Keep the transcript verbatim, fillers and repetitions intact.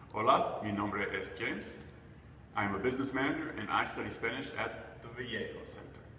Hola, mi nombre es James. I'm a business manager and I study Spanish at the Vallejo Center.